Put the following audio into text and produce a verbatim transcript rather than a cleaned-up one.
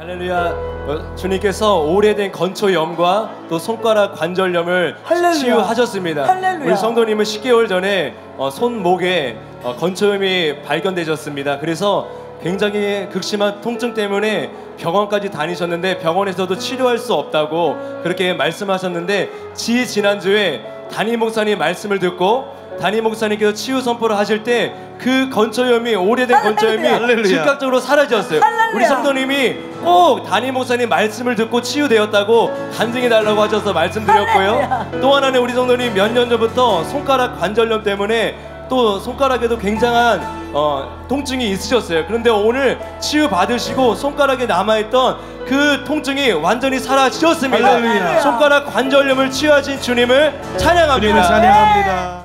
할렐루야. 어, 주님께서 오래된 건초염과 또 손가락 관절염을 할렐루야. 치유하셨습니다. 할렐루야. 우리 성도님은 십 개월 전에 어, 손목에 어, 건초염이 발견되셨습니다. 그래서 굉장히 극심한 통증 때문에 병원까지 다니셨는데 병원에서도 치료할 수 없다고 그렇게 말씀하셨는데 지 지난주에 담임 목사님 말씀을 듣고 담임 목사님께서 치유 선포를 하실 때 그 건초염이 오래된 건초염이 할렐루야. 즉각적으로 사라졌어요. 할렐루야. 우리 성도님이 꼭 담임 목사님 말씀을 듣고 치유되었다고 간증해 달라고 하셔서 말씀드렸고요. 할렐루야. 또 하나는 우리 성도님 몇 년 전부터 손가락 관절염 때문에 또 손가락에도 굉장한 어, 통증이 있으셨어요. 그런데 오늘 치유 받으시고 손가락에 남아있던 그 통증이 완전히 사라지셨습니다. 할렐루야. 손가락 관절염을 치유하신 주님을 찬양합니다. 주님을 찬양합니다.